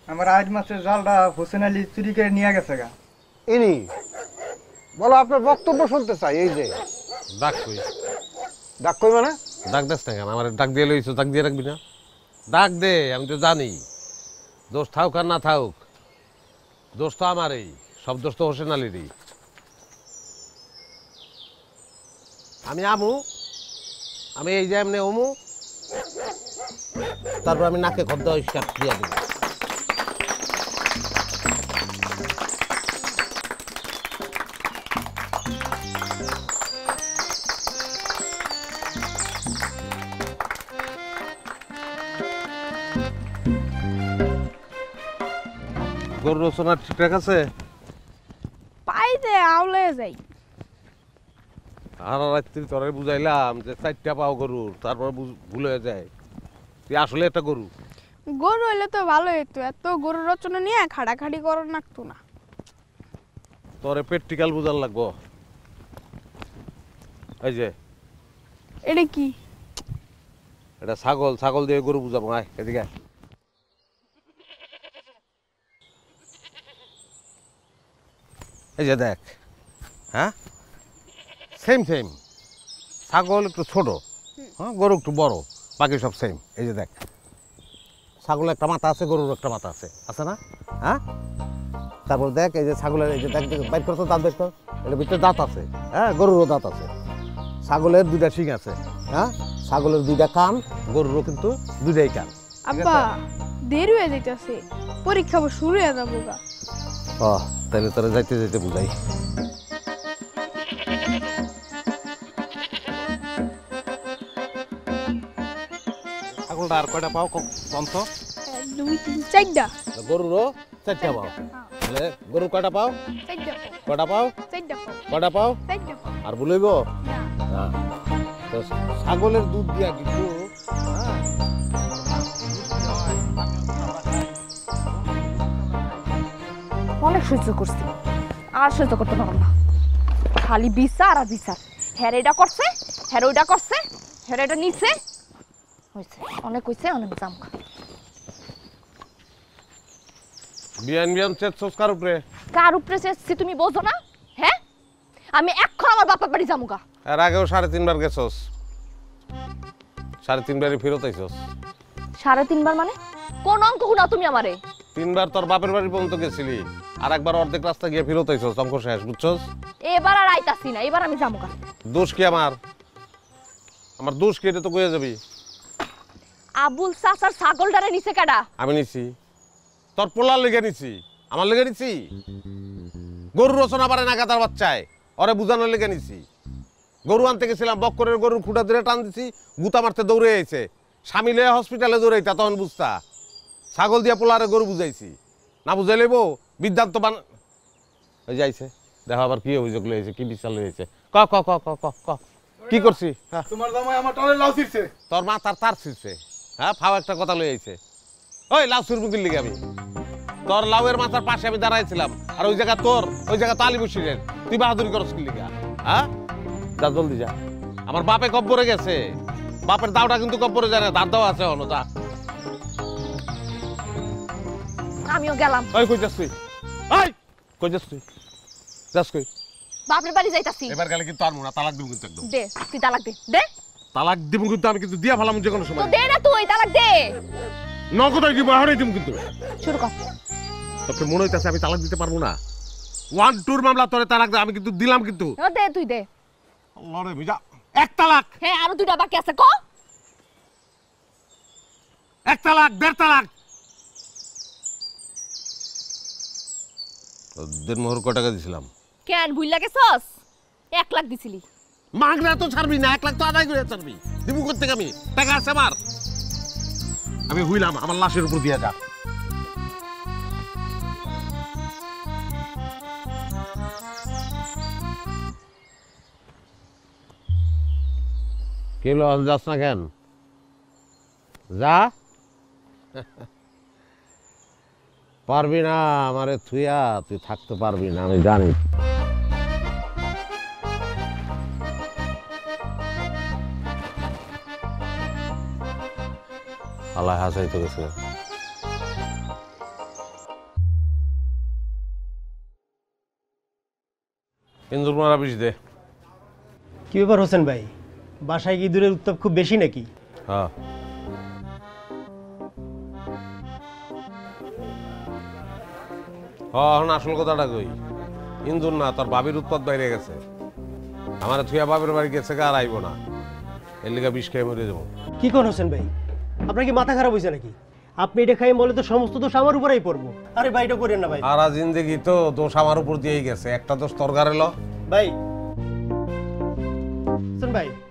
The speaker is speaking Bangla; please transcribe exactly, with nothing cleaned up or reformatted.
আমার আজ মাসের জালটা হোসেন আলী চুরি করে নিয়ে গেছে গা। ইনি বলো, আপনার বক্তব্য শুনতে চাই। এই যে ডাক কই ডাক কই মানে? ডাক দেস না কেন? আমার ডাক দিয়ে লইছো, ডাক দিয়ে রাখবি না? ডাক দে, আমি তো জানি দোষ থাকুক আর না থাকুক, দোষ তো আমারই, সব দোষ তো হোসেন আলীরই। আমি আমু, আমি এই যে এমনি অমু, তারপর আমি নাকে খদ্দ ইস্কার দিয়ে দেবো। গরু রচনা ঠিকঠাক আছে? পাই দে আউলে যাই। আর রাত্রি তোরে বুঝাইলাম যে চারটা পাও গরুর, তারপর ভুল হয়ে যায়। তুই আসলে একটা গরু। গরু হইলে তো ভালো হইতো, এত গরু রচনা নিয়ে খাড়াখাড়ি করার নাকতো না। তোরে প্র্যাকটিক্যাল বুঝার লাগবো। এই যে এটা কি? এটা ছাগল, ছাগল দিয়ে গরু বুঝাবো। আয় এদিকে। এই যে দেখ, হ্যাঁ সেম সেম। ছাগল একটু ছোট, হ্যাঁ গরু একটু বড়, বাকি সব সেম। এই যে দেখ, ছাগলের একটা মাথা আছে, গরুর একটা মাথা আছে, আছে না? হ্যাঁ, তারপর দেখ এই যে ছাগলের, এই যে দেখ দেখ বাইর করতো দাঁত, বের কর, এটার ভিতরে দাঁত আছে। হ্যাঁ, গরুরও দাঁত আছে। ছাগলের দুইটা শিং আছে। হ্যাঁ, ছাগলের দুইটা কান, গরুরও কিন্তু দুইটাই কান। আব্বা দেরি হয়ে যাইতেছে, পরীক্ষা শুরু হয়ে যাবো গা। ও তাহলে তোরা যাইতে যাইতে বুঝাই। ছাগলটা আর কয়টা পাও কন্ত? এক দুই তিন চারটা। গরুরও চারটা পাও। তাহলে গরু কয়টা পাও? চারটা। কয়টা পাও? চারটা। কয়টা পাও? চারটা। আর বলইব না। তো ছাগলের দুধ দিয়া কিন্তু অনেক সহ্য করছি, আর সহ্য করতে পারলাম না। খালি বিচার আর বিচার। হ্যাঁ এটা করছে, হ্যাঁ ওইটা করছে, হ্যাঁ এটা নিচে হয়েছে, অনেক হয়েছে, অনেক জাম। বিয়ান বিয়ান চেতছস কার উপরে? কার উপরে চেয়েছি তুমি বোঝো না? হ্যাঁ, আমি এখন আমার বাপের বাড়ি যামুগা। এর আগেও সাড়ে তিনবার গেছস, সাড়ে তিনবারই ফেরত আইছস। সাড়ে তিনবার মানে কোন অঙ্ক গুনা তুমি আমারে? তিনবার তোর বাপের বাড়ি পর্যন্ত গেছিলি, আর একবার অর্ধেক রাস্তা গিয়ে ফেরত আইছস, অঙ্ক শেষ, বুঝছস? এবার আর আইতাছি না, এবার আমি যামুগা। দোষ কি আমার? আমার দোষ কি এটা তো কইয়া যাবি। আবুল চাচার ছাগলটারে নিচে কাটা? আমি নিছি, তোর পোলার লেগে নিছি, আমার লেগে নিছি? গরু রচনা পারে না গাদার বাচ্চায়, ওরে বুঝানোর লেগে নিছি। গরু আনতে গেছিলাম, বক্করের গরুর খুঁটা ধরে টান দিছি, গুতা মারতে দৌড়ে আইছে। স্বামী লয়ে হসপিটালে দৌড়াইতা, তখন বুঝতা। ছাগল দিয়া পোলারে গরু বুঝাইছি, না বুঝাই লইব বিদ্যান্ত বান ওই যাইছে। দেখো আবার কি অভিযোগ লইছে, কি বিচার লইছে। ক ক ক ক ক ক কি করছি? তোমার জামাই আমার টলে লাউ ছিড়ছে। তোর মা তার তার ছিড়ছে। হ্যাঁ, ফাও একটা কথা লই আইছে। ওই লাউ ছিড়বো কি লিগে? আমি তোর লাউয়ের মাথার পাশে আমি দাঁড়াইছিলাম, আর ওই জায়গা তোর, ওই জায়গা তো আলী বসিরের। তুই বাহাদুরি করস কি লিগা? হ্যাঁ, যা জলদি যা। আমার বাপে কব্বরে গেছে, বাপের দাওটা কিন্তু কব্বরে যায় না, দাঁত দাও আছে হলো। যা। আমিও গেলাম। ওই কই যাস তুই? ওই কই যাস তুই? যাস কই? বাপের বাড়ি যাইতাছি। এবার গেলে কিন্তু আর মোনা তালাক দিব কিন্তু একদম। দে তুই তালাক দে। দে তালাক দিব কিন্তু আমি, কিন্তু দিয়া ফেলাম যে কোনো সময়। তো দে না তুই তালাক দে। নগদাই দিব, হারাই দিব কিন্তু। শুরু কর। তোকে মনে হইতাছে আমি তালাক দিতে পারবো না? ওয়ান টুর মামলা তোরে তালাক দে, আমি কিন্তু দিলাম কিন্তু। ও দে তুই দে। আল্লাহ রে মিজা, এক তালাক। হ্যাঁ, আরো দুইটা বাকি আছে। ক এক তালাক, দেড় তালাক। দেড় মোহর কয় টাকা দিছিলাম? কেন ভুইলা গেছস? এক লাখ দিছিলি। মাগনা তো ছাড়বি না, এক লাখ তো আদায় করে ছাড়বি। দিব করতে আমি, টাকা আছে আমার। আমি হইলাম, আমার লাশের উপর দিয়া যা। কে লস যাস না কেন? যা। পারবি না আমারে থুইয়া, তুই থাকতে পারবি না, আমি জানি। আল্লাহ হাসাইতে গেছে। ইন্দুর মারা বিষ দে। কি ব্যাপার হোসেন ভাই, বাসায় কি দূরের উত্তাপ খুব বেশি নাকি? হ্যাঁ এখন আসল কথাটা কই, ইন্দুর না তোর বাবির উৎপাত বাইরে গেছে। আমার থুয়া বাবির বাড়ি গেছে আর আইব না, এর লিগা বিষ খেয়ে মরে যাবো। কি কোন হোসেন ভাই, আপনার কি মাথা খারাপ হয়েছে নাকি? আপনি এটা খাই বলে তো সমস্ত দোষ আমার উপরেই পড়বো। আরে ভাই এটা করেন না ভাই। সারা জিন্দগি তো দোষ আমার উপর দিয়েই গেছে, একটা দোষ তোর গাড়ে ল। ভাই হোসেন ভাই